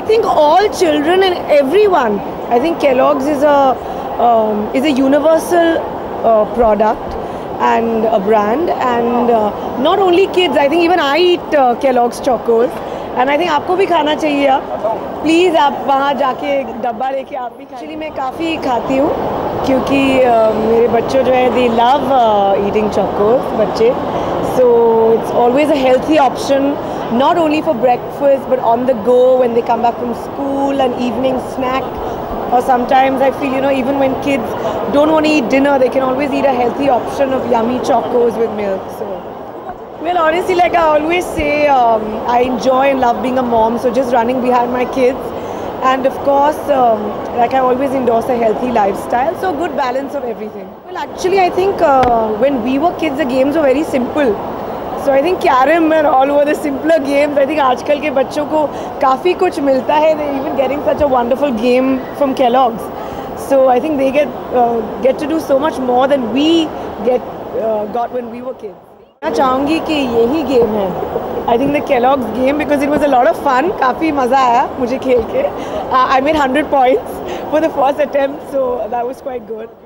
think all children and everyone, I think Kellogg's is a universal product and a brand, and not only kids, I think even I eat Kellogg's Chocos, and I think आपको भी खाना चाहिए आप please आप वहाँ जाके डब्बा लेके आप भी एक्चुअली मैं काफ़ी खाती हूँ क्योंकि मेरे बच्चों जो है they love eating Chocos बच्चे, so it's always a healthy option not only for breakfast but on the go when they come back from school, an evening snack, or sometimes I feel, you know, even when kids don't want to eat dinner, they can always eat a healthy option of yummy Chocos with milk. So, well, honestly, like I always say, I enjoy and love being a mom, so just running behind my kids, and of course, like I always endorse a healthy lifestyle, so good balance of everything. Well, actually, I think when we were kids, the games were very simple. So I think carom and all were the simpler games. I think आजकल के बच्चों को काफ़ी कुछ मिलता है. They're even getting such a wonderful game from Kellogg's. So I think they get to do so much more than we got when we were kids. मैं चाहूँगी कि यही गेम है. I think the Kellogg's game, because it was a lot of fun. काफ़ी मज़ा आया मुझे खेल के. I made 100 points for the first attempt, so that was quite good.